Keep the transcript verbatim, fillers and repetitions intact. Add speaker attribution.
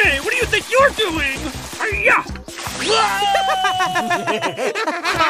Speaker 1: Hey, what do you think you're doing? Hi-ya!